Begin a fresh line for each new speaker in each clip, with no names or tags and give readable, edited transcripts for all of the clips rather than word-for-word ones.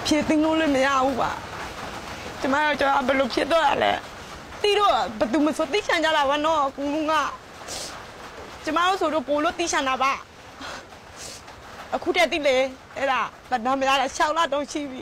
ဖြစ်သိလို့လည်းမရဘူးပါကျမတို့ဘယ်လိုဖြစ်တော့လဲတီးတော့ဘယ်သူမှသိချင်ကြတာပါနော်ကူကကျမတို့ဆိုတော့ပိုလို့သိချင်တာပါအခုတည်းသိလေအဲ့ဒါဗဒမရတာ6လတော့ရှိပြီ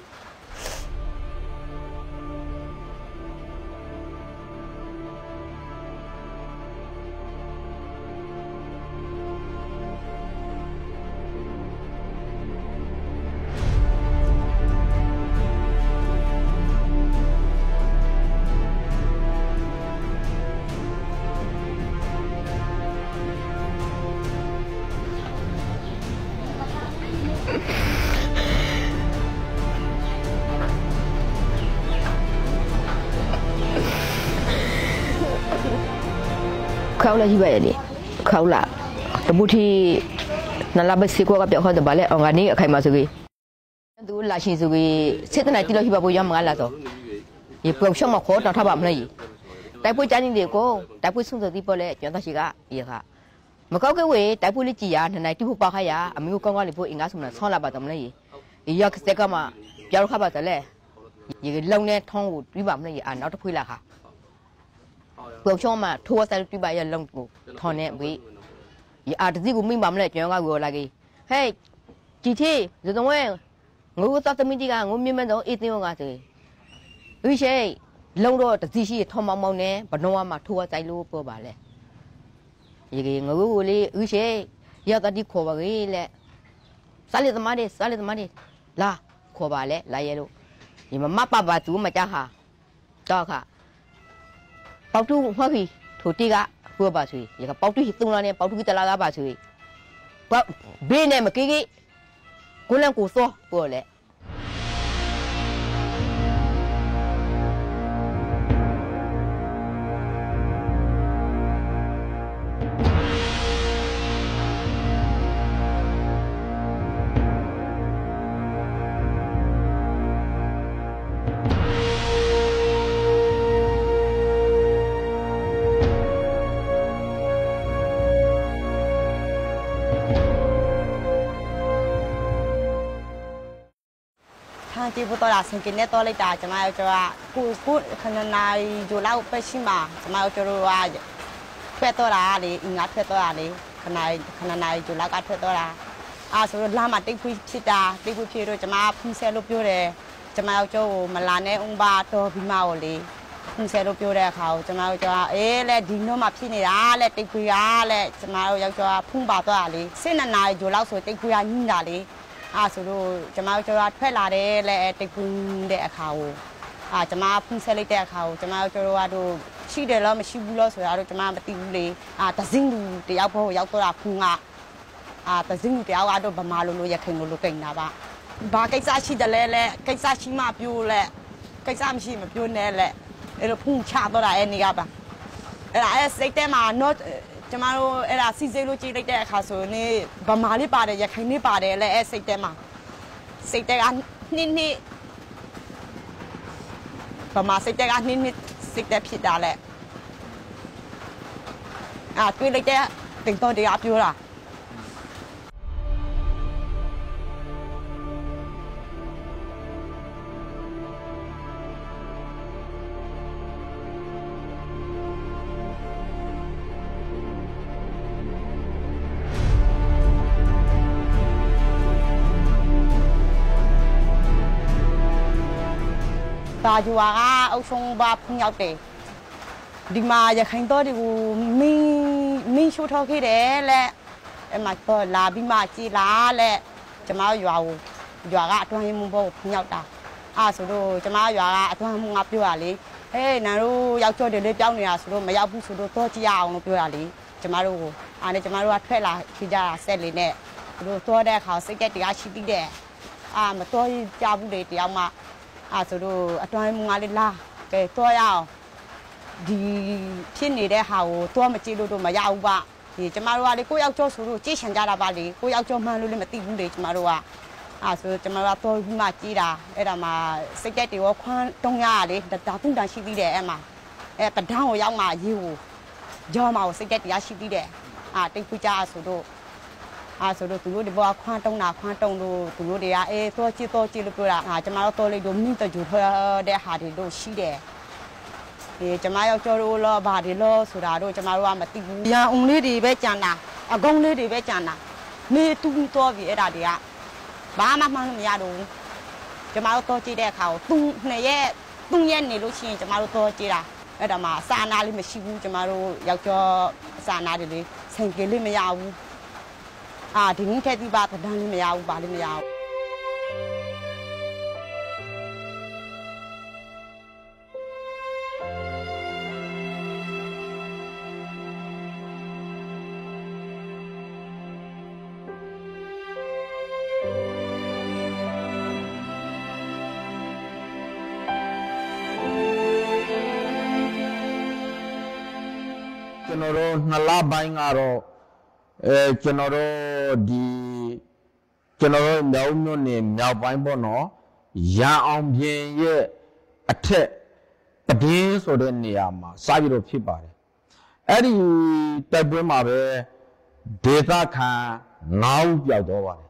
เขาเลยที่ไปนี่เขาละแต่บุตรีนั่นละไปสิกว่ากับเปียกเขาแต่บ้านเลยเอางานนี้ใครมาสุกี้ดูลาชินสุกี้เสร็จไหนที่เราที่บ้านปุยยามงานละต่อยี่ปุ่นช่างมาโคตรถ้าแบบนั้นยี่แต่ปุยจานนี้เด็กก็แต่ปุยส่งตัวที่ไปเลยจนตาชิกะยี่ค่ะมันก็แค่เว้ยแต่ปุยลิจิยาไหนที่ผู้ป่าขยะอามิวกองกันเลยปุยอิงกาสมนันซ่อนละบาดตรงนั้นยี่ยี่ก็เสกมาเจ้าข้าบาดแต่เลยยี่ลงเนี่ยท้องวิบัตินั้นยี่อ่านเอาทุกปุยละค่ะเปลือกช่องมาทั่วใส่ที่ใบยันลงกูทอนเนี่ยวิอาจจะที่กูไม่บัมเลยจังก็กูอะไรกี่เฮ้ยจีที่จะต้องเว้ยงูตัดตัวมีจีกันงูมีมันต้องอีกนิดนึงอ่ะสิวิเชยลงรถแต่จีที่ทอมมองเนี่ยปนว่ามาทั่วใจรู้เปล่าบ้าเลยยี่กี่งูกูเลยวิเชยยาตัดที่ขวบกี่แหละสาลิตมาดิลาขวบเลยลายเยลูยี่มันมาป้าบ้าจูมาจ้าค่ะจ้าค่ะပေါတူဟောခီထိုတီကပြောပါဆွေရကပေါတူဟိတုံလာနဲ့ပေါတူကတလာကပါဆွေပေါ့ဘေးနဲ့မကေးကေးကိုလန်ကိုစောပြောလေที่พูดตลาดสังเกตเนี่ยตัวเลยจ่าจะมาจะว่ากูขนาดนายอยู่เล่าไปชิมาจะมาจะรู้ว่าเพื่อตัวละเลยอิงอัดเพื่อตัวละเลยขนาดนายอยู่เล่ากันเพื่อตัวละสุดลามาติ๊กพูดชิดาติ๊กพูดพี่เราจะมาพุ่งเซลุบอยู่เลยจะมาจะมาลานในองค์บาตัวพิมาเลยพุ่งเซลุบอยู่เลยเขาจะมาจะว่าแล้วดินโนมาพี่นี่แล้วติ๊กพูดแล้วจะมาจะว่าพุ่งบาตัวเลยเส้นนายอยู่เล่าสวยติ๊กพูดยิ่งด่าเลยสุดจะมาจะว่าเพื่อลาเดและติกุนเดะเขาจะมาพุ่งเซลิเดะเขาจะมาจะว่าดูชีเดแล้วไม่ชีบุลสวยเราจะมาปฏิบุรีแต่สิ่งดูเดี๋ยวพอยาวตัวพุ่งแต่สิ่งดูเดี๋ยวดูประมาณรู้อยากเห็นรู้เก่งนะบ้าบ้าใกล้ซาชีเดเลยแหละใกล้ซาชีมาพิวแหละใกล้ซาไม่ชีมาพิวแน่แหละเราพุ่งชาตัวไหนนี่ครับเสกแต่มาโน้ตจะมาดูซีเซลูจีเล็กแต่ข้าส่วนนี้บะมาลีป่าเดียอยากให้นี่ป่าเดียและสิกแต่มาสิกแต่กันนี่บะมาสิกแต่กันนี่สิกแต่ผิดได้แหละคือเล็กแต่ติงตัวเดียบอยู่ล่ะตาจัวเอาชงบาพุ่งยาวเตะดีมาอยากให้ตัวดิกูมีชุดทอกี้เด้แหละมาตัวลาบิมาจีลาแหละจะมาอยู่ตัวให้มึงบอกพุ่งยาวตาสุดจะมาอยู่ตัวให้มึงอับอยู่อะไรเฮ้ยนารูอยากโจเดี๋ยวเลี้ยงเนี่ยสุดไม่อยากพูดสุดตัวจียาวนู่นอยู่อะไรจะมาดูอันนี้จะมาดูว่าเพื่อนละที่จะเสร็จเลยเนี่ยดูตัวแดกเขาสิแกตีอาชีพดีแดกมาตัวจ้าบุเรตีเอามาสุดตัวให้มึงอะไรล่ะแกตัวยาวดีที่นี่ได้เขาตัวมาจีดูมายาวบ้าที่จะมาดูว่ากูอยากโจสุดจีฉันจะรับอะไรกูอยากโจมาดูเลยมาตีบุเรจะมาดูว่าสุดจะมาว่าตัวมาจีดามาสิแกตีว่าควันตรงยาเลยแต่ตุ้งดันชีวิตเดมาแต่ดังหัวยาวมาอยู่ยอมเอาสิแกตีอาชีพดีเดตีกูจ้าสุด
ဆိုတော့သူတို့ဒီဘောခွန်းတုံးတာခွန်းတုံးလို့သူတို့တွေကအေးတော့ကြည့်လို့ပြောတာကျမတို့တော့လေတို့မိတကြူထွက်တဲ့ဟာတွေတို့ရှိတယ်ဒီကျမယောက်ျားတို့လောဘာတွေလောဆိုတာတို့ကျမတို့ကမသိဘူးရန်အုံလေးတွေပဲကြံတာအကုန်းလေးတွေပဲကြံတာမေတူးတော့ပြီအဲ့ဒါတွေကဘာမှမမရတော့ဘူးကျမတို့တော့ကြည့်တဲ့အခါကို3ရက်နေလို့ရှိရင်ကျမတို့တော့ကြည့်တာအဲ့ဒါမှစာနာလေးမရှိဘူးကျမတို့ယောက်ျားစာနာတွေလေးဆိုင်ကလေးမရဘူးဒီနေ့ထက်ဒီပါတန်းလေးမရဘူးပါလေးမရဘူး
ကျွန်တော်တို့2လပိုင်းကတော့ကျွန်တော်တို့မြောက်မြို့နယ်မြောက်ပိုင်းပေါ့နော်ရန်အောင်ပြင်ရဲ့အထက်ပဒင်းဆိုတဲ့နေရာမှာစပြီးတော့ဖြစ်ပါတယ်အဲ့ဒီတိုက်ပွဲမှာပဲဒေသခံ9ဦးပျောက်တော့ပါတယ်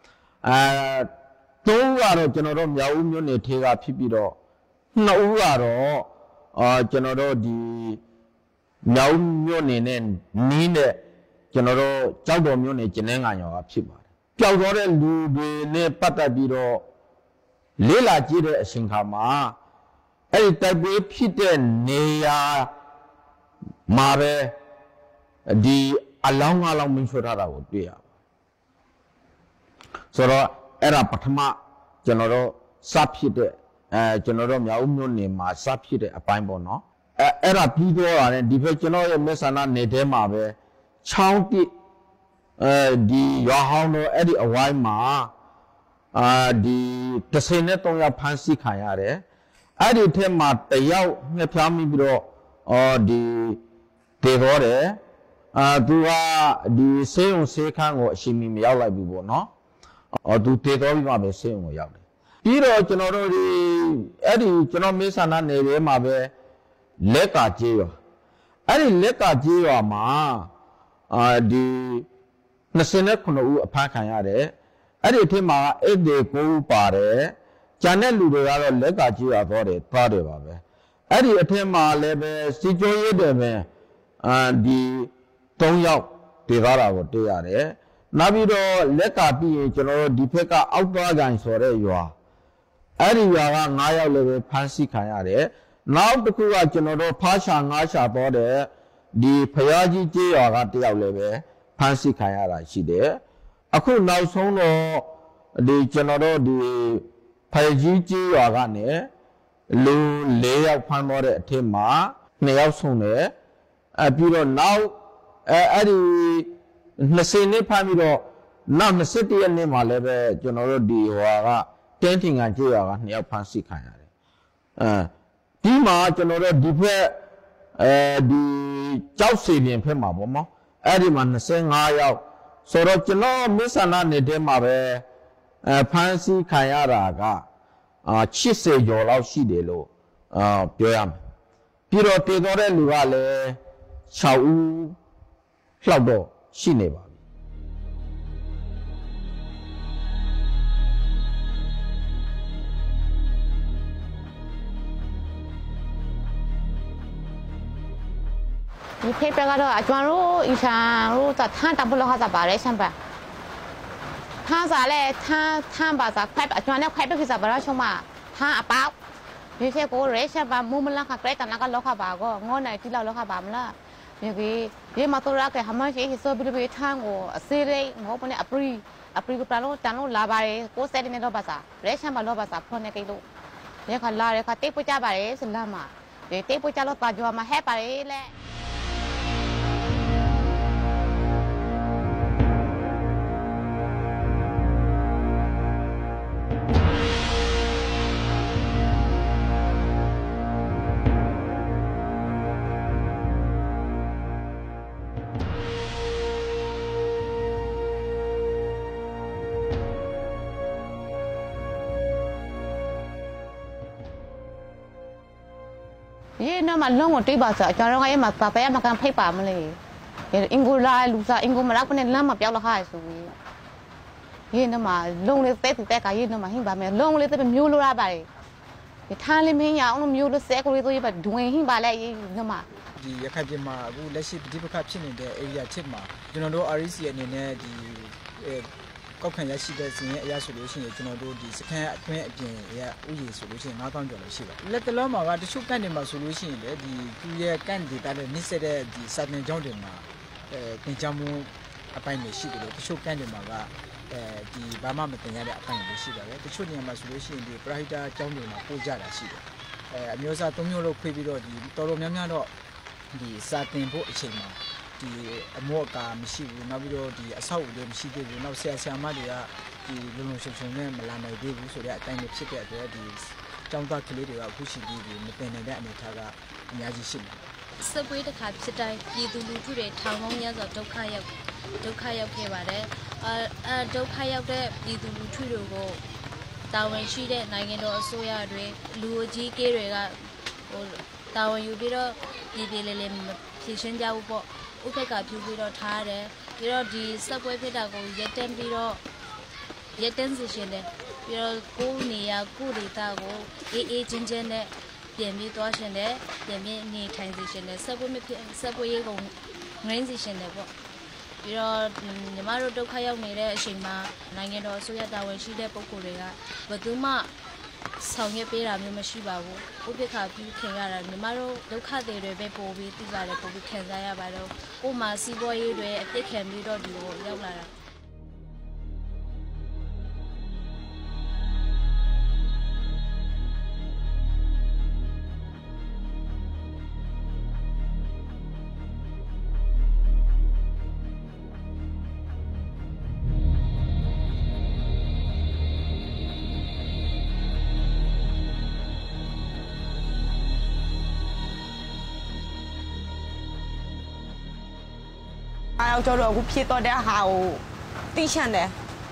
3ဦးကတော့ကျွန်တော်တို့မြောက်မြို့နယ်ထဲကဖြစ်ပြီးတော့2ဦးကတော့ကျွန်တော်တို့မြောက်မြို့နယ်နဲ့နီးတဲ့ကျွန်တော်တို့ကြောက်တော်မြို့နယ်ကျင်းနှန်းငံရွာကဖြစ်ပါတယ်။ပျောက်သွားတဲ့လူတွေနဲ့ပတ်သက်ပြီးတော့လေးလာကြည့်တဲ့အချိန်ခါမှာအဲ့ဒီတိုက်ပွဲဖြစ်တဲ့နေရာမှာပဲဒီအလောင်း9လောင်းမင်းဆွထားတာကိုတွေ့ရပါတယ်။ဆိုတော့အဲ့ဒါပထမကျွန်တော်တို့စဖြစ်တဲ့ကျွန်တော်တို့မြောက်မြို့နယ်မှာစဖြစ်တဲ့အပိုင်းပေါ့နော်။အဲ့ဒါပြီးတော့ရတယ်ဒီဘက်ကျွန်တော်ရဲ့မေဆန္ဒနယ်ထဲမှာပဲချောင်းတိဒီရွာဟောင်းတော့အဲ့ဒီအဝိုင်းမှာဒီ33ယောက်ဖမ်းဆီးခံရတယ်အဲ့ဒီထဲမှာတယောက်ငှက်ဖျားမိပြီးတော့ဒီတေတော့တယ်သူကဒီဆေးရုံဆေးခန်းကိုအရှင်မီမရောက်လိုက်ဘူးပေါ့နော်သူတေတော့ပြီးမှပဲဆေးရုံကိုရောက်တယ်ပြီးတော့ကျွန်တော်တို့ဒီအဲ့ဒီကျွန်တော်မေဆန္ဒနယ်ထဲမှာပဲလက်ကကြေးရွာအဲ့ဒီလက်ကကြေးရွာမှာဒီ29ဦးအဖမ်းခံရတယ်အဲ့ဒီအထက်မှာအဲ့ဒီ9ဦးပါတယ်ကျန်တဲ့လူတွေကတော့လက်ကကြေးရွာသွားတယ်ပါပဲအဲ့ဒီအထက်မှာလည်းပဲစီကျိုးရဲတယ်ပဲဒီ3ယောက်တေသွားတာကိုတွေ့ရတယ်နောက်ပြီးတော့လက်ကပြီးရင်ကျွန်တော်တို့ဒီဘက်ကအောက်သွားကန်ဆိုတဲ့ရွာအဲ့ဒီရွာက9ယောက်လည်းပဲဖမ်းဆီးခံရတယ်နောက်တစ်ခုကကျွန်တော်တို့ဖားရှာငါးရှာပေါ်တဲ့ဒီဖျားကြီးကျေးရွာကတယောက်လည်းပဲဖမ်းဆီးခံရတာရှိတယ်အခုနောက်ဆုံးတော့ဒီကျွန်တော်တို့ဒီဖျားကြီးကျေးရွာကနေလူ4ယောက်ဖမ်းတော့တဲ့အထက်မှာ2ယောက်ဆုံးတယ်ပြီးတော့နောက်အဲ့ဒီ20နှစ်ဖမ်းပြီးတော့နောက်21ရက်နေ့မှာလည်းပဲကျွန်တော်တို့ဒီဟိုကတင်းထင်ကန်ကျေးရွာက2ယောက်ဖမ်းဆီးခံရတယ်ဒီမှာကျွန်တော်တို့ဒီဘက်ဒီကြောက်စီပြင်ဖက်မှာပေါ့နော်အဲ့ဒီမှာ25ယောက်ဆိုတော့ကျွန်တော်မစ္ဆန္ဒနယ်ထဲမှာပဲဖမ်းဆီးခံရတာက80ကျော်လောက်ရှိတယ်လို့ပြောရမယ်ပြီးတော့တည်တော်တဲ့လူကလည်း6ဦးလောက်တော့ရှိနေပါ
ဒီဖေးပြကတော့ကျွန်တော်တို့အရှာတို့တထန်တပလို့ဟာတာပါတယ်ဆမ်ပါထန်စားလဲထန်ပါစားခွဲကျွန်တော်နဲ့ခွဲပြခစားပါတော့ချုံမထန်အပေါဒီဖေးကိုရဲဆမ်ပါမူမလခကလဲတနာကလောက်ခပါကောငေါနိုင်တိလောက်ခပါမလားဒီမှာတော့ရတဲ့ဟမရှိဆိုပြီးပြီးထန်ကိုအစေးရိငေါပနဲ့အပရီကပလို့တန်လို့လာပါတယ်ကိုစက်နေတော့ပါစားရဲဆမ်ပါလို့ပါစားဖွနေကိလို့ဒီခလာရဲခတိတ်ပကြပါတယ်စလာမှာဒီတိတ်ပကြလို့ပါကြွားမှာဟဲ့ပါတယ်လေये ना मालूम होती बात है चारों का ये मत पापा या मकान फेंक पाम ले ये इंगो ला लूसा इंगो मराक पने लाम माप्याव लखा है सुई ရေးနမှာလုံးလေးတဲ့တဲ့ကရေးနမှာဟင်းပါမယ်လုံးလေးတဲ့မျိုးလိုရပါတယ်ဒီထားလေးမင်းရအောင်မျိုးလိုစဲကိုလေးတို့ရပါဒွင်ဟင်းပါလေရေးနမှာ
ဒီရခိုင်ပြည်မှာအခုလက်ရှိဒီပခဖြစ်နေတဲ့ area ချစ်မှာကျွန်တော်တို့ REC အနေနဲ့ဒီကောက်ခံရရှိတဲ့စီရင်အရာဆိုလို့ရှိရင်ကျွန်တော်တို့ဒီစခန်းအတွင်းအပြင်ရဥယျာဉ်ဆိုလို့ရှိရင်9000ကျော်လို့ရှိပါတယ်လက်တလုံးမှာကတချို့ကန့်တွေမှာဆိုလို့ရှိရင်လေဒီသူရဲ့ကန့်ဒေတာနဲ့နှိစက်တဲ့ဒီစာတင်ကျောင်းတွေမှာတင်ကြမှုအပိုင်းတွေရှိတယ်လို့တချို့ကန့်တွေမှာကဒီဘာမှမတင်ရတဲ့အပိုင်းတွေရှိပါတယ်တချို့နေရာမှာဆိုလို့ရှိရင်ဒီပရဟိတကျောင်းတွေမှာပို့ကြတာရှိတယ်အမျိုးအစား၃မျိုးလို့ခွဲပြီးတော့ဒီတော်တော်များများတော့ဒီစာတင်ဖို့အချိန်မှာဒီအမောအကာမရှိဘူးနောက်ပြီးတော့ဒီအဆောက်အဦတွေမရှိသေးဘူးနောက်ဆရာမတွေကဒီလုံလုံချုံနဲ့မလာနိုင်သေးဘူးဆိုတဲ့အတိုင်းဖြစ်တဲ့အတွက်ဒီကျောင်းသားကလေးတွေကအခုရှိပြီးမတင်နိုင်တဲ့အနေအထားကအများကြီးရှိနေတယ်
စပွဲတစ်ခါဖြစ်တိုင်းပြည်သူလူထုတွေထောင်ပေါင်းများစွာဒုက္ခရောက်ခဲ့ပါတယ်ဒုက္ခရောက်တဲ့ပြည်သူလူထုတွေကိုတာဝန်ရှိတဲ့နိုင်ငံတော်အစိုးရတွေလူအကြီးအကဲတွေကတာဝန်ယူပြီးတော့ပြည်လေးလေးဖြည့်ရှင်းကြဖို့ပေါ့ဥပက္ခပြုပြီးတော့ထားတယ်ပြီးတော့ဒီစပွဲဖြစ်တာကိုရက်တန်းစီရှင်တယ်ပြီးတော့ကိုယ်နေရာကိုယ်ဒေသကိုအေးချင်းချင်းနဲ့ပြင်ပြီးသွားရှင်တယ်ပြင်ပြီးနေထိုင်စီရှင်တယ်စပွဲရေးကုန်ငရင်းစီရှင်တယ်ပေါ့ပြီးတော့ညီမတို့ဒုက္ခရောက်နေတဲ့အချိန်မှာနိုင်ငံတော်အစိုးရတာဝန်ရှိတဲ့ပုဂ္ဂိုလ်တွေကဘယ်သူမှဆောင်ရွက်ပေးတာမျိုးမရှိပါဘူးဥပ္ပခါပြုခင်ရတာညီမတို့ဒုက္ခတွေပဲပို့ပြီးသိပါတယ်ပို့ပြီးခံစားရပါတယ်ကို့မှာစီးပွားရေးတွေအပြစ်ခံပြီးတော့ဒီလိုရောက်လာတာ
အားကြောတော့အခုဖြစ်တော့တဲ့ဟာကိုသိချင်တယ်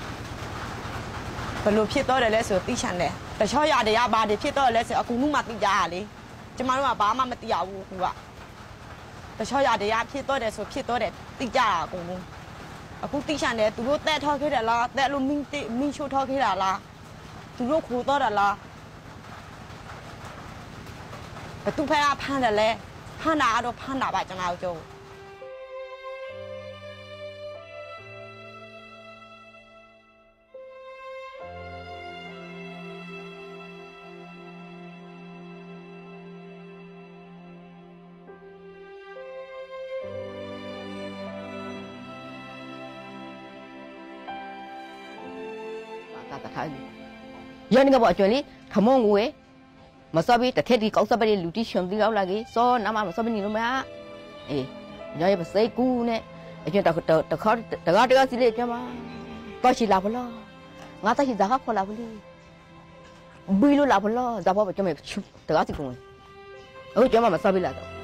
ဘယ်လိုဖြစ်တော့တယ်လဲဆိုသိချင်တယ်တခြားရတရားဘာတွေဖြစ်တော့လဲဆိုအကူမှုမှသိကြရလေကျမတို့ကဘာမှမသိရဘူးခုကတခြားရတရားဖြစ်တော့တယ်ဆိုဖြစ်တော့တယ်သိကြတာအကုန်လုံးအခုသိချင်တယ်သူတို့တက်ထောက်ခဲ့တယ်လားတက်လို့မင်းချိုးထောက်ခဲ့တာလားသူတို့ခိုးတော့တယ်လားဘသူဖက်ကဖမ်းတယ်လဲဖမ်းတာတော့ဖမ်းတာပါကျမတို့ကြော
ย้อนนี่ก็บอกจวนลี่ขโมงกูมาสอบแต่เทศดีเขาสอบไปเรียนลูกที่ชมที่เขาละกี้ซ้อนน้ำมาสอบไปนี่รู้ไหมฮะย้อนไปใส่กูเนี่ยไอ้จวนแต่เขาสิเลี้ยงมาก็ชิลาพล่องาตาชิดาเขาพลาพลีบิโลลาพล่อจะพอไปจวนไปแต่เขาสิกูจวนมาสอบไปละ